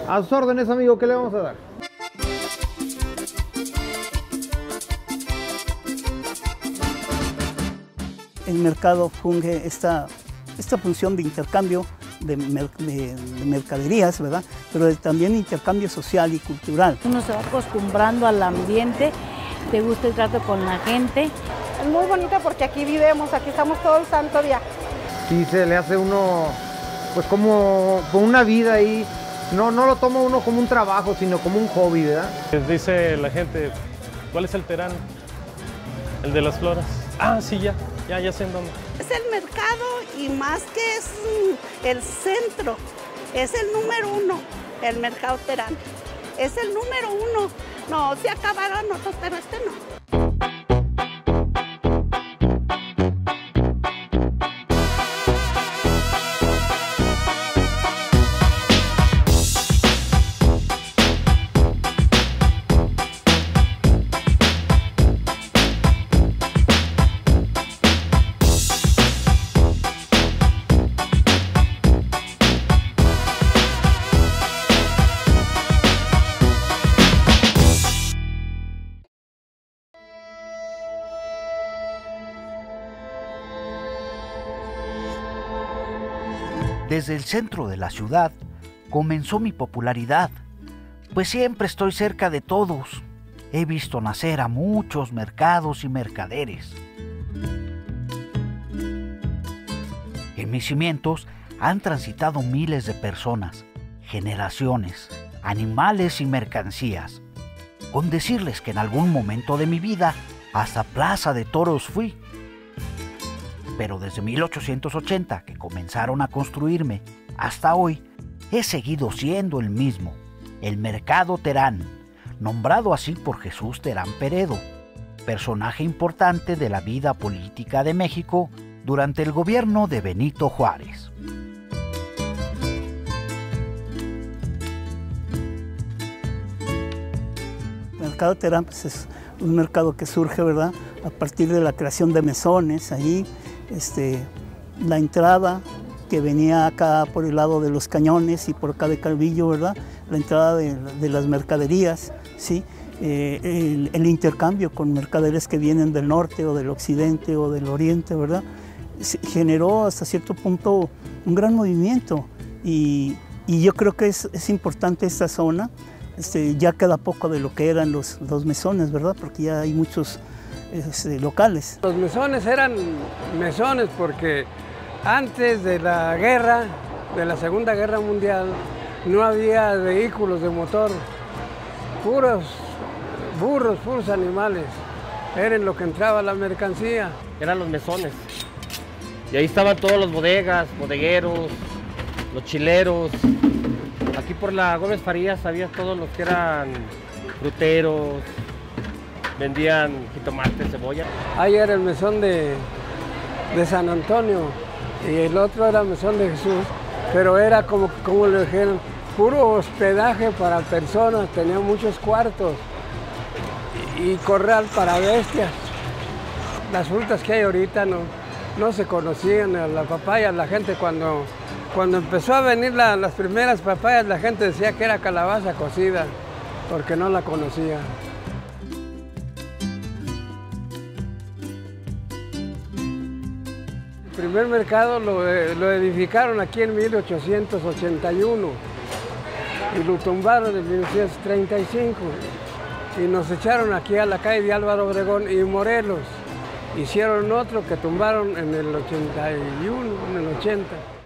A sus órdenes, amigo, ¿qué le vamos a dar? El mercado funge esta función de intercambio de mercaderías, ¿verdad? Pero también intercambio social y cultural. Uno se va acostumbrando al ambiente, te gusta el trato con la gente. Es muy bonito porque aquí vivimos, aquí estamos todo el santo día. Sí, se le hace uno, pues como con una vida ahí. No lo toma uno como un trabajo, sino como un hobby, ¿verdad? Dice la gente, ¿cuál es el Terán? El de las flores. Ah, sí, ya sé en dónde. Es el mercado y más que es el centro, es el número 1, el mercado Terán. Es el número 1. No, se acabaron otros, pero este no. Desde el centro de la ciudad comenzó mi popularidad, pues siempre estoy cerca de todos. He visto nacer a muchos mercados y mercaderes. En mis cimientos han transitado miles de personas, generaciones, animales y mercancías. Con decirles que en algún momento de mi vida hasta Plaza de Toros fui. Pero desde 1880, que comenzaron a construirme, hasta hoy, he seguido siendo el mismo, el Mercado Terán, nombrado así por Jesús Terán Peredo, personaje importante de la vida política de México durante el gobierno de Benito Juárez. El Mercado Terán pues, es un mercado que surge, ¿verdad?, a partir de la creación de mesones ahí. La entrada que venía acá por el lado de los Cañones y por acá de Calvillo, ¿verdad? La entrada de las mercaderías, ¿sí? El intercambio con mercaderes que vienen del norte o del occidente o del oriente, ¿verdad? Generó hasta cierto punto un gran movimiento y yo creo que es importante esta zona. Ya queda poco de lo que eran los mesones, ¿verdad? Porque ya hay muchos locales. Los mesones eran mesones porque antes de la guerra, de la Segunda Guerra Mundial, no había vehículos de motor, puros burros, puros animales, eran lo que entraba la mercancía. Eran los mesones, y ahí estaban todos los bodegas, bodegueros, los chileros. Aquí por la Gómez Farías había todos los que eran fruteros, vendían jitomate, cebolla. Ahí era el mesón de San Antonio y el otro era el mesón de Jesús, pero era como le dijeron, puro hospedaje para personas, tenía muchos cuartos y corral para bestias. Las frutas que hay ahorita no se conocían, la papaya, la gente cuando empezó a venir las primeras papayas, la gente decía que era calabaza cocida, porque no la conocía. El primer mercado lo edificaron aquí en 1881 y lo tumbaron en 1935 y nos echaron aquí a la calle de Álvaro Obregón y Morelos. Hicieron otro que tumbaron en el 81, en el 80.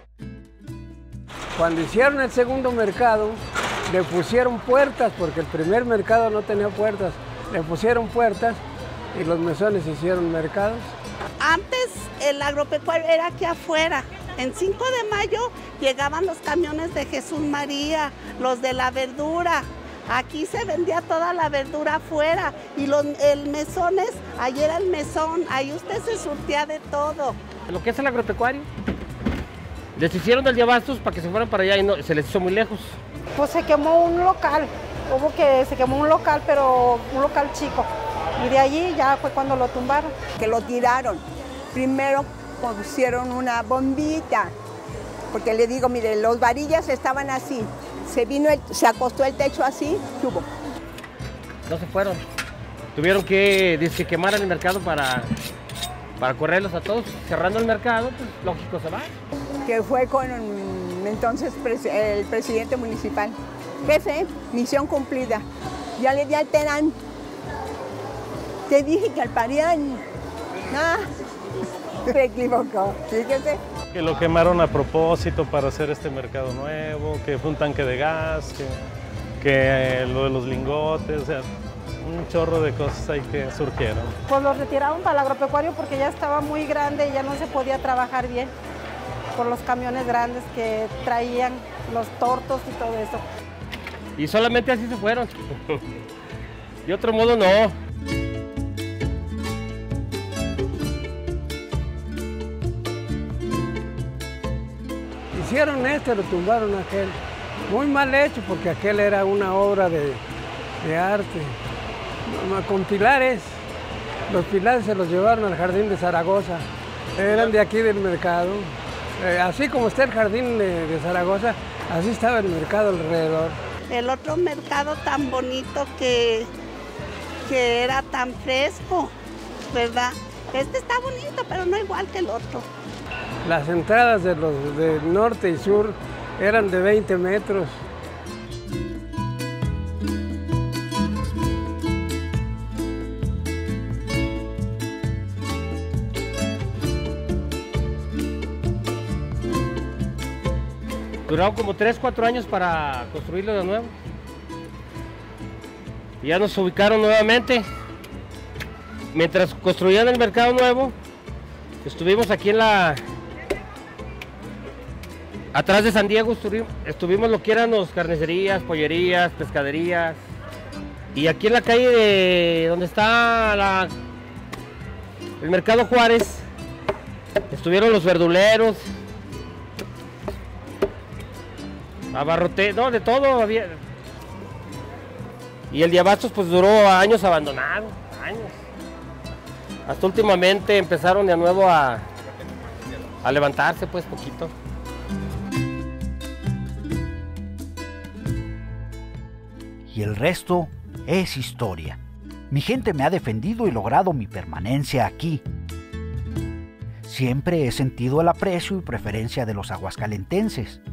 Cuando hicieron el segundo mercado, le pusieron puertas, porque el primer mercado no tenía puertas. Le pusieron puertas y los mesones hicieron mercados. Antes el agropecuario era aquí afuera. En 5 de mayo llegaban los camiones de Jesús María, los de la verdura. Aquí se vendía toda la verdura afuera y el mesones, ahí era el mesón, ahí usted se surtía de todo. Lo que es el agropecuario, les hicieron del Diabastos para que se fueran para allá y se les hizo muy lejos. Pues se quemó un local, se quemó un local, pero un local chico. Y de allí ya fue cuando lo tumbaron. Que lo tiraron. Primero pusieron una bombita, porque le digo, mire, los varillas estaban así, se acostó el techo así, ¿qué hubo? No se fueron. Tuvieron que quemar el mercado para correrlos a todos. Cerrando el mercado, pues lógico se va. Que fue con entonces el presidente municipal. Jefe, misión cumplida. Ya le di al Terán. Te dije que al Parián. Ah, se equivocó, fíjese. Que lo quemaron a propósito para hacer este mercado nuevo, que fue un tanque de gas, que lo de los lingotes, o sea, un chorro de cosas ahí que surgieron. Pues los retiraron para el agropecuario porque ya estaba muy grande y ya no se podía trabajar bien por los camiones grandes que traían los tortos y todo eso. Y solamente así se fueron. De otro modo no. Hicieron lo tumbaron aquel. Muy mal hecho porque aquel era una obra de arte. Con pilares. Los pilares se los llevaron al jardín de Zaragoza. Eran de aquí del mercado. Así como está el jardín de Zaragoza, así estaba el mercado alrededor. El otro mercado tan bonito que era tan fresco, ¿verdad? Este está bonito, pero no igual que el otro. Las entradas de norte y sur eran de 20 metros. Duraron como 3, 4 años para construirlo de nuevo. Y ya nos ubicaron nuevamente. Mientras construían el mercado nuevo, estuvimos aquí atrás de San Diego, estuvimos lo que eran las carnicerías, pollerías, pescaderías. Y aquí en la calle de donde está el Mercado Juárez, estuvieron los verduleros. Abarroté, no, de todo había. Y el de abastos pues duró años abandonado, años. Hasta últimamente empezaron de nuevo a levantarse pues poquito. Y el resto es historia. Mi gente me ha defendido y logrado mi permanencia aquí. Siempre he sentido el aprecio y preferencia de los aguascalentenses.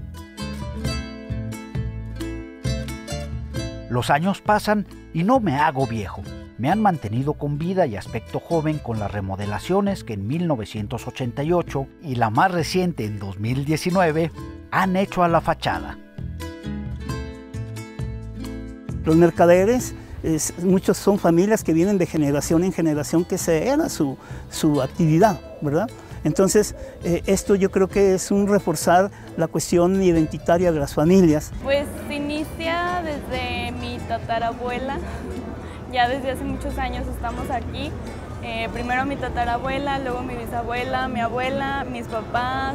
Los años pasan y no me hago viejo. Me han mantenido con vida y aspecto joven con las remodelaciones que en 1988 y la más reciente en 2019 han hecho a la fachada. Los mercaderes, muchos son familias que vienen de generación en generación, que esa era su actividad, ¿verdad? Entonces, esto yo creo que es un reforzar la cuestión identitaria de las familias. Pues se inicia desde mi tatarabuela, ya desde hace muchos años estamos aquí. Primero mi tatarabuela, luego mi bisabuela, mi abuela, mis papás.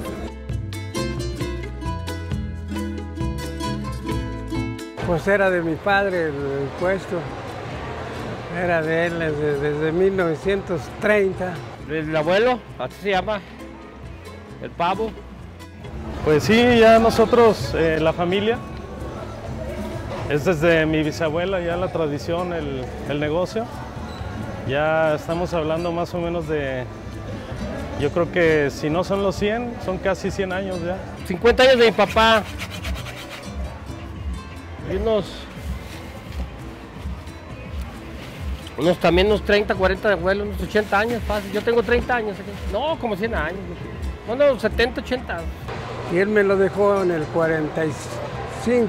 Pues era de mi padre el puesto, era de él desde 1930. El abuelo, así se llama, el pavo. Pues sí, ya nosotros, la familia, es desde mi bisabuela ya la tradición, el negocio. Ya estamos hablando más o menos de, yo creo que si no son los 100, son casi 100 años ya. 50 años de mi papá. Y también unos 30, 40 de abuelo, unos 80 años fácil. Yo tengo 30 años aquí. No, como 100 años. Bueno, 70, 80. Y él me lo dejó en el 45,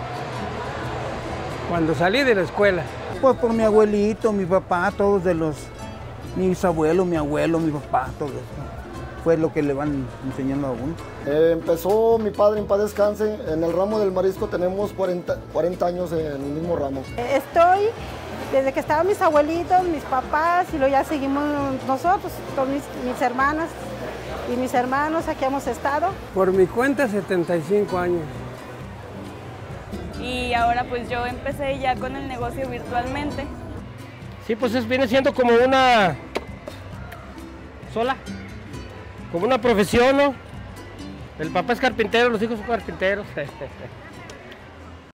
cuando salí de la escuela. Pues por mi abuelito, mi papá, todos mi bisabuelo, mi abuelo, mi papá, todo eso. Fue lo que le van enseñando a uno. Empezó mi padre, en paz descanse, en el ramo del marisco tenemos 40 años en el mismo ramo. Estoy desde que estaban mis abuelitos, mis papás, y luego ya seguimos nosotros, todas mis hermanas y mis hermanos, aquí hemos estado. Por mi cuenta, 75 años. Y ahora pues yo empecé ya con el negocio virtualmente. Sí, pues viene siendo como una como una profesión, ¿no? El papá es carpintero, los hijos son carpinteros.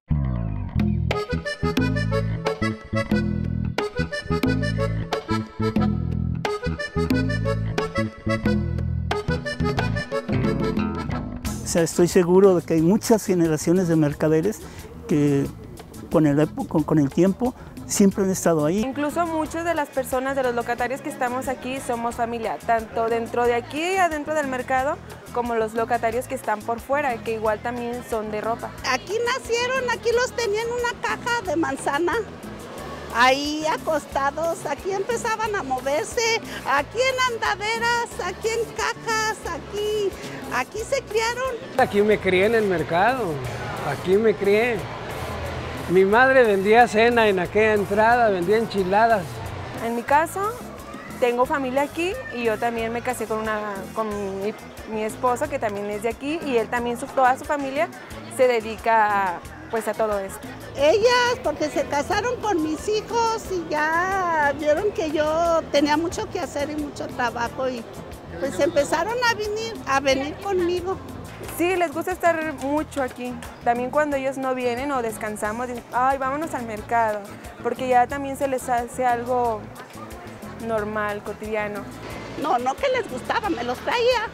O sea, estoy seguro de que hay muchas generaciones de mercaderes que con el tiempo siempre han estado ahí. Incluso muchas de las personas, de los locatarios que estamos aquí, somos familia, tanto dentro de aquí, adentro del mercado, como los locatarios que están por fuera, que igual también son de ropa. Aquí nacieron, aquí los tenían en una caja de manzana, ahí acostados, aquí empezaban a moverse, aquí en andaderas, aquí en cajas, aquí se criaron. Aquí me crié en el mercado, aquí me crié. Mi madre vendía cena en aquella entrada, vendía enchiladas. En mi caso, tengo familia aquí y yo también me casé con mi esposo, que también es de aquí, y él también, toda su familia se dedica pues a todo esto. Ellas, porque se casaron con mis hijos y ya vieron que yo tenía mucho que hacer y mucho trabajo y pues empezaron a venir conmigo. Sí, les gusta estar mucho aquí. También cuando ellos no vienen o descansamos, dicen, ay, vámonos al mercado, porque ya también se les hace algo normal, cotidiano. No que les gustaba, me los traía.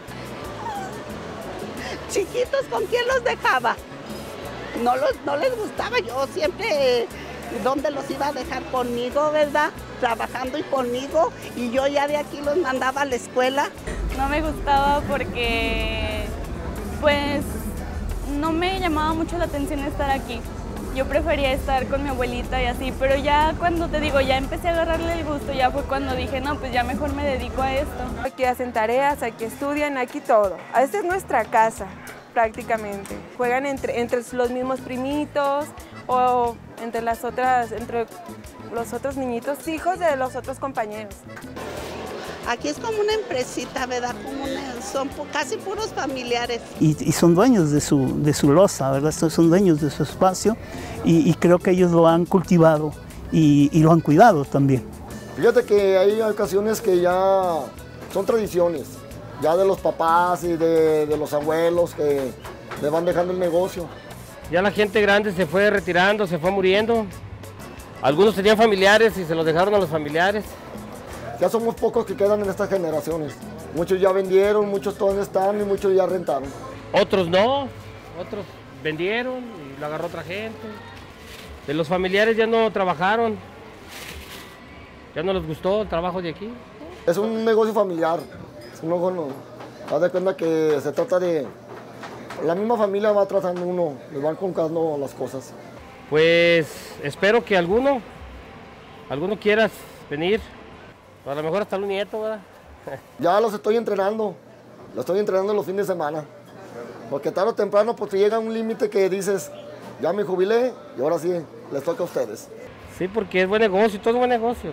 Chiquitos, ¿con quién los dejaba? No les gustaba, yo siempre, ¿dónde los iba a dejar? Conmigo, ¿verdad? Trabajando y conmigo, y yo ya de aquí los mandaba a la escuela. No me gustaba porque, pues, no me llamaba mucho la atención estar aquí. Yo prefería estar con mi abuelita y así, pero ya cuando te digo, ya empecé a agarrarle el gusto, ya fue cuando dije, no, pues ya mejor me dedico a esto. Aquí hacen tareas, aquí estudian, aquí todo. Esta es nuestra casa, prácticamente. Juegan entre los mismos primitos o entre los otros niñitos, hijos de los otros compañeros. Aquí es como una empresita, ¿verdad? Son casi puros familiares. Y son dueños de su loza, ¿verdad? Son dueños de su espacio y creo que ellos lo han cultivado y lo han cuidado también. Fíjate que hay ocasiones que ya son tradiciones, ya de los papás y de los abuelos que le van dejando el negocio. Ya la gente grande se fue retirando, se fue muriendo. Algunos tenían familiares y se los dejaron a los familiares. Ya somos pocos que quedan en estas generaciones. Muchos ya vendieron, muchos todavía están y muchos ya rentaron. Otros no, otros vendieron y lo agarró otra gente. De los familiares ya no trabajaron, ya no les gustó el trabajo de aquí. Es un negocio familiar, haz de cuenta que se trata de... La misma familia va tratando uno, les van contando las cosas. Pues espero que alguno quieras venir. A lo mejor hasta un nieto, ¿verdad? Ya los estoy entrenando los fines de semana. Porque tarde o temprano pues llega un límite que dices, ya me jubilé y ahora sí, les toca a ustedes. Sí, porque es buen negocio, todo es buen negocio.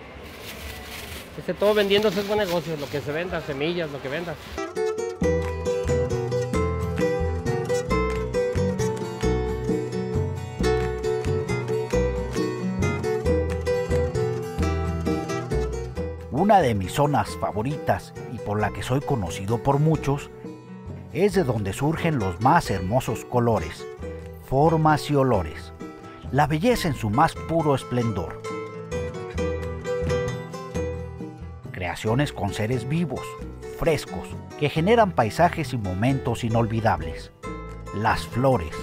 Todo vendiéndose es buen negocio, lo que se venda, semillas, lo que vendas. Una de mis zonas favoritas y por la que soy conocido por muchos es de donde surgen los más hermosos colores, formas y olores, la belleza en su más puro esplendor. Creaciones con seres vivos, frescos, que generan paisajes y momentos inolvidables. Las flores.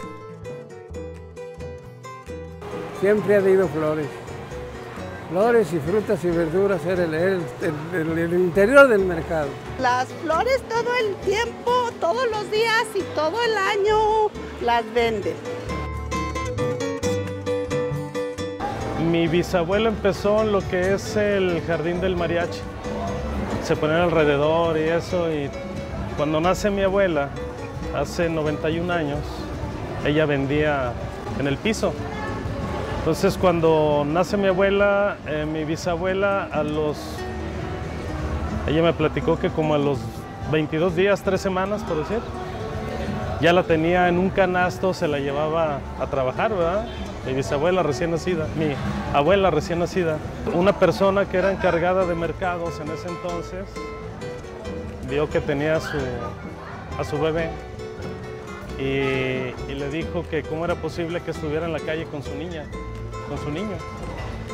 Siempre ha habido flores. Flores y frutas y verduras era el interior del mercado. Las flores todo el tiempo, todos los días y todo el año las venden. Mi bisabuelo empezó en lo que es el jardín del mariachi. Se ponían alrededor y eso, y cuando nace mi abuela, hace 91 años, ella vendía en el piso. Entonces cuando nace mi abuela, mi bisabuela, ella me platicó que como a los 22 días, 3 semanas por decir, ya la tenía en un canasto, se la llevaba a trabajar, ¿verdad? Mi bisabuela recién nacida, mi abuela recién nacida. Una persona que era encargada de mercados en ese entonces, vio que tenía a su bebé y le dijo que cómo era posible que estuviera en la calle con su niña, con su niño.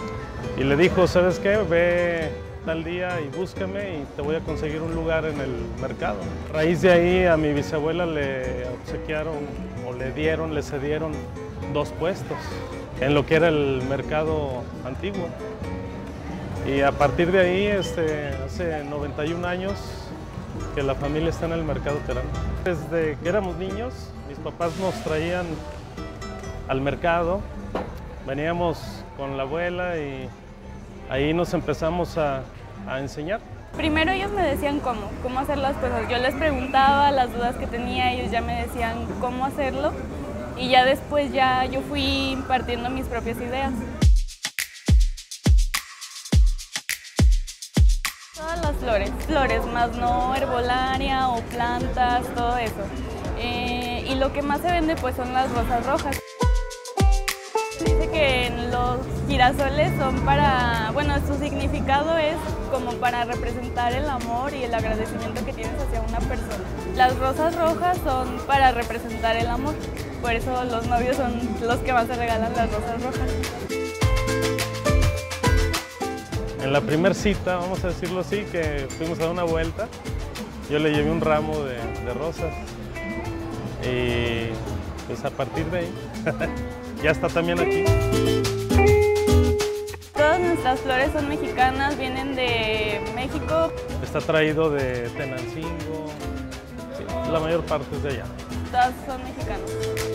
y le dijo, ¿sabes qué? Ve tal día y búscame y te voy a conseguir un lugar en el mercado. A raíz de ahí a mi bisabuela le obsequiaron o le cedieron 2 puestos en lo que era el mercado antiguo. Y a partir de ahí, hace 91 años que la familia está en el mercado Terán. Desde que éramos niños, mis papás nos traían al mercado, veníamos con la abuela y ahí nos empezamos a enseñar. Primero ellos me decían cómo hacer las cosas. Yo les preguntaba las dudas que tenía, ellos ya me decían cómo hacerlo y ya después yo fui impartiendo mis propias ideas. Todas las flores, más no herbolaria o plantas, todo eso. Y lo que más se vende pues son las rosas rojas. Dice que los girasoles son su significado es como para representar el amor y el agradecimiento que tienes hacia una persona. Las rosas rojas son para representar el amor, por eso los novios son los que más se regalan las rosas rojas. En la primera cita, vamos a decirlo así, que fuimos a dar una vuelta, yo le llevé un ramo de rosas y pues a partir de ahí ya está también aquí. Todas nuestras flores son mexicanas, vienen de México. Está traído de Tenancingo, sí, la mayor parte es de allá. Todas son mexicanas.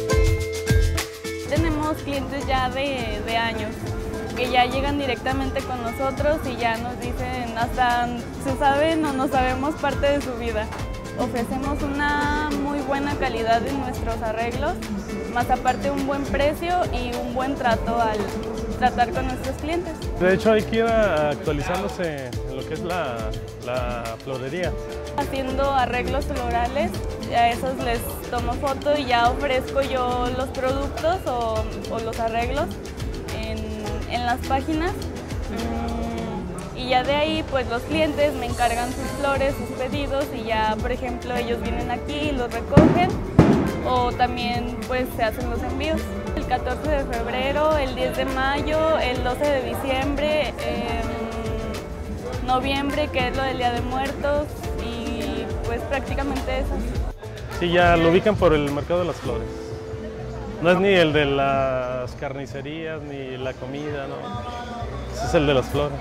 Tenemos clientes ya de años, que ya llegan directamente con nosotros y ya nos dicen, hasta se saben o no sabemos parte de su vida. Ofrecemos una muy buena calidad en nuestros arreglos, más aparte un buen precio y un buen trato al tratar con nuestros clientes. De hecho hay que ir actualizándose en lo que es la florería. Haciendo arreglos florales, a esos les tomo foto y ya ofrezco yo los productos o los arreglos en las páginas. Y ya de ahí pues los clientes me encargan sus flores, sus pedidos y ya por ejemplo ellos vienen aquí y los recogen o también pues se hacen los envíos. El 14 de febrero, el 10 de mayo, el 12 de diciembre, noviembre que es lo del Día de Muertos y pues prácticamente eso. Sí, ya lo ubican por el mercado de las flores. No es ni el de las carnicerías ni la comida, no. Ese es el de las flores.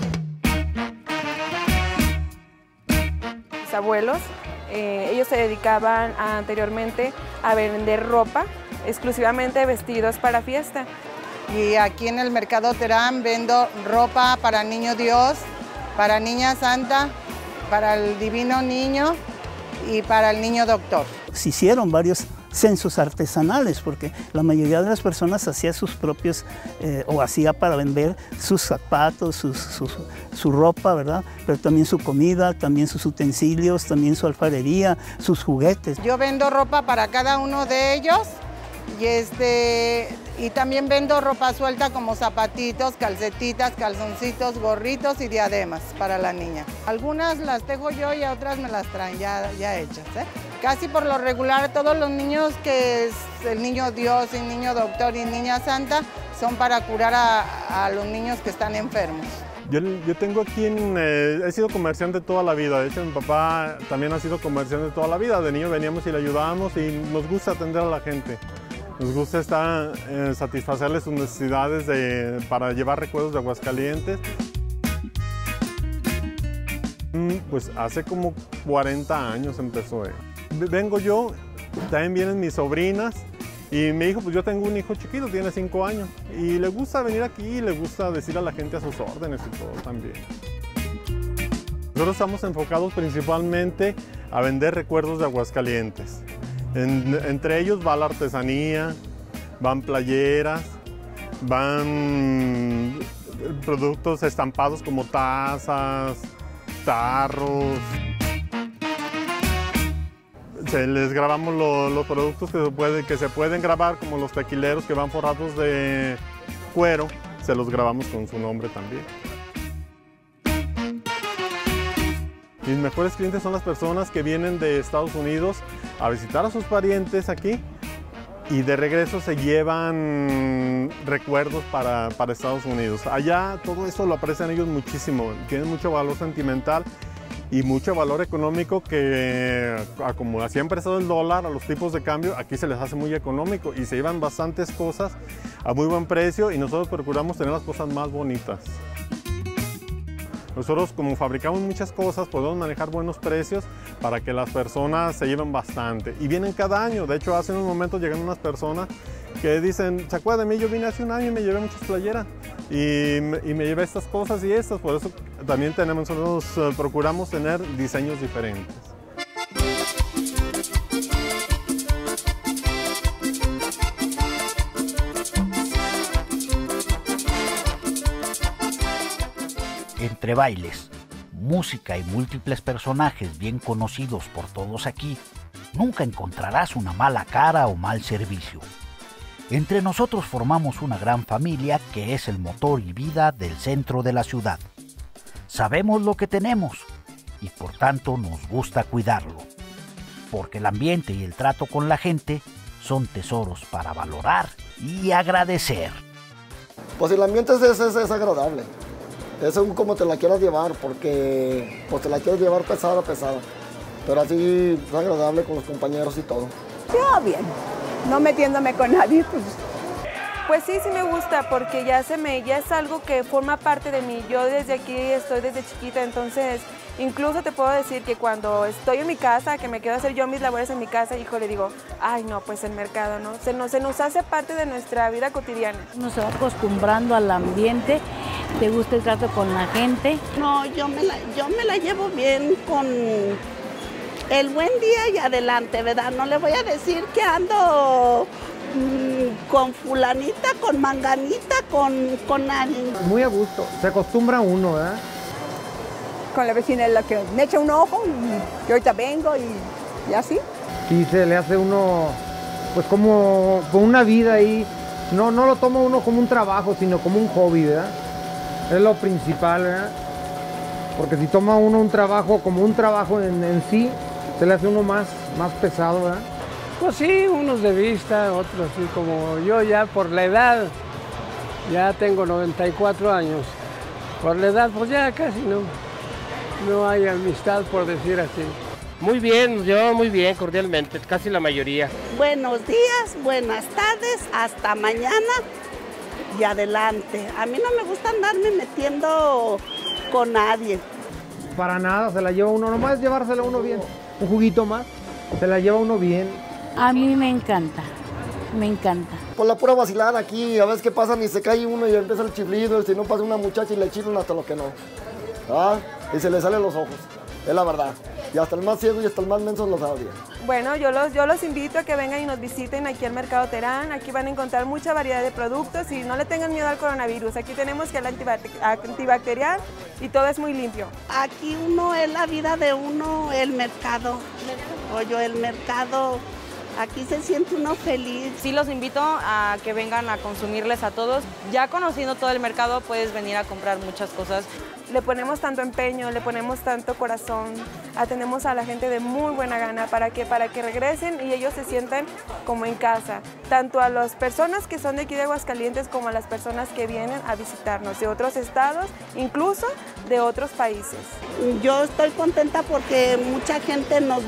Mis abuelos, ellos se dedicaban anteriormente a vender ropa, exclusivamente vestidos para fiesta. Y aquí en el Mercado Terán vendo ropa para Niño Dios, para Niña Santa, para el Divino Niño y para el Niño Doctor. Se hicieron varios censos artesanales porque la mayoría de las personas hacía sus propios o hacía para vender sus zapatos, su ropa, ¿verdad? Pero también su comida, también sus utensilios, también su alfarería, sus juguetes. Yo vendo ropa para cada uno de ellos y también vendo ropa suelta como zapatitos, calcetitas, calzoncitos, gorritos y diademas para la niña. Algunas las tejo yo y a otras me las traen ya hechas, ¿eh? Casi por lo regular todos los niños que es el Niño Dios, el Niño Doctor y Niña Santa son para curar a los niños que están enfermos. Yo tengo aquí, he sido comerciante toda la vida, de hecho mi papá también ha sido comerciante toda la vida, de niño veníamos y le ayudábamos y nos gusta atender a la gente. Nos gusta satisfacerles sus necesidades para llevar recuerdos de Aguascalientes. Pues hace como 40 años empezó. Vengo yo, también vienen mis sobrinas y mi hijo, pues yo tengo un hijo chiquito, tiene 5 años y le gusta venir aquí y le gusta decir a la gente a sus órdenes y todo también. Nosotros estamos enfocados principalmente a vender recuerdos de Aguascalientes. Entre ellos va la artesanía, van playeras, van productos estampados como tazas, tarros. Les grabamos los productos que se pueden grabar, como los tequileros que van forrados de cuero, se los grabamos con su nombre también. Mis mejores clientes son las personas que vienen de Estados Unidos a visitar a sus parientes aquí y de regreso se llevan recuerdos para Estados Unidos. Allá todo eso lo aprecian ellos muchísimo, tienen mucho valor sentimental y mucho valor económico que, como así ha empezado el dólar, a los tipos de cambio, aquí se les hace muy económico y se llevan bastantes cosas a muy buen precio y nosotros procuramos tener las cosas más bonitas. Nosotros, como fabricamos muchas cosas, podemos manejar buenos precios para que las personas se lleven bastante. Y vienen cada año. De hecho, hace unos momentos llegan unas personas que dicen, ¿se acuerdan de mí? Yo vine hace un año y me llevé muchas playeras. Y me llevé estas cosas y estas. Por eso también nosotros procuramos tener diseños diferentes. Entre bailes, música y múltiples personajes bien conocidos por todos aquí, nunca encontrarás una mala cara o mal servicio. Entre nosotros formamos una gran familia que es el motor y vida del centro de la ciudad. Sabemos lo que tenemos y por tanto nos gusta cuidarlo, porque el ambiente y el trato con la gente son tesoros para valorar y agradecer. Pues el ambiente es agradable. Es según como te la quieras llevar, porque pues te la quieres llevar pesada, pero así es agradable con los compañeros y todo. Yo bien, no metiéndome con nadie, pues. Pues sí, sí me gusta, porque ya es algo que forma parte de mí. Yo desde aquí estoy desde chiquita, entonces incluso te puedo decir que cuando estoy en mi casa, que me quedo a hacer yo mis labores en mi casa, hijo, le digo, ay no, pues el mercado, ¿no? Se nos hace parte de nuestra vida cotidiana. Uno se va acostumbrando al ambiente, te gusta el trato con la gente. No, yo me la llevo bien con el buen día y adelante, ¿verdad? No le voy a decir que ando con fulanita, con manganita, con nadie. Muy a gusto, se acostumbra uno, ¿verdad? Con la vecina es la que me echa un ojo y yo ahorita vengo y así. Y se le hace uno, pues como con una vida ahí, no lo toma uno como un trabajo, sino como un hobby, ¿verdad? Es lo principal, ¿verdad? Porque si toma uno un trabajo como un trabajo en sí, se le hace uno más pesado, ¿verdad? Pues sí, unos de vista, otros sí, como yo ya por la edad, ya tengo 94 años. Por la edad, pues ya casi no hay amistad, por decir así. Muy bien, yo muy bien, cordialmente, casi la mayoría. Buenos días, buenas tardes, hasta mañana y adelante. A mí no me gusta andarme metiendo con nadie. Para nada, se la lleva uno, nomás es llevársela uno bien. Un juguito más, se la lleva uno bien. A mí me encanta, me encanta. Por la pura vacilada aquí, a veces que pasan y se cae uno y empieza el chiflido, y si no pasa una muchacha y le chiflan hasta lo que no. ¿Ah? Y se le salen los ojos, es la verdad. Y hasta el más ciego y hasta el más menso lo sabía. Bueno, yo los invito a que vengan y nos visiten aquí al Mercado Terán. Aquí van a encontrar mucha variedad de productos y no le tengan miedo al coronavirus. Aquí tenemos gel antibacterial y todo es muy limpio. Aquí uno es la vida de uno, el mercado. Oye, el mercado, aquí se siente uno feliz. Sí, los invito a que vengan a consumirles a todos. Ya conociendo todo el mercado puedes venir a comprar muchas cosas. Le ponemos tanto empeño, le ponemos tanto corazón, atendemos a la gente de muy buena gana para que regresen y ellos se sientan como en casa, tanto a las personas que son de aquí de Aguascalientes como a las personas que vienen a visitarnos de otros estados, incluso de otros países. Yo estoy contenta porque mucha gente nos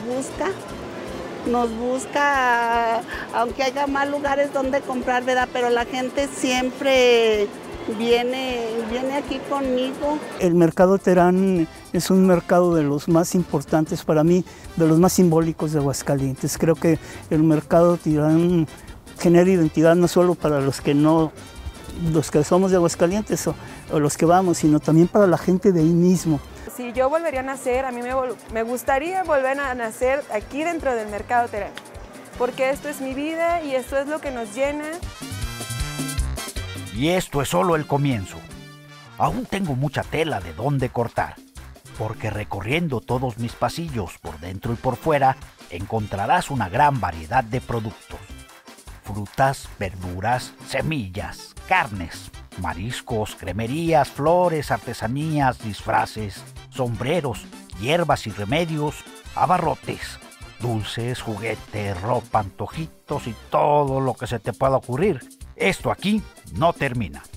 busca, aunque haya más lugares donde comprar, ¿verdad? Pero la gente siempre viene aquí conmigo. El Mercado Terán es un mercado de los más importantes para mí, de los más simbólicos de Aguascalientes. Creo que el Mercado Terán genera identidad no solo para los que somos de Aguascalientes o los que vamos, sino también para la gente de ahí mismo. Si yo volvería a nacer, a mí me gustaría volver a nacer aquí dentro del Mercado Terán, porque esto es mi vida y esto es lo que nos llena. Y esto es solo el comienzo. Aún tengo mucha tela de dónde cortar, porque recorriendo todos mis pasillos por dentro y por fuera, encontrarás una gran variedad de productos. Frutas, verduras, semillas, carnes, mariscos, cremerías, flores, artesanías, disfraces, sombreros, hierbas y remedios, abarrotes, dulces, juguetes, ropa, antojitos y todo lo que se te pueda ocurrir. Esto aquí no termina.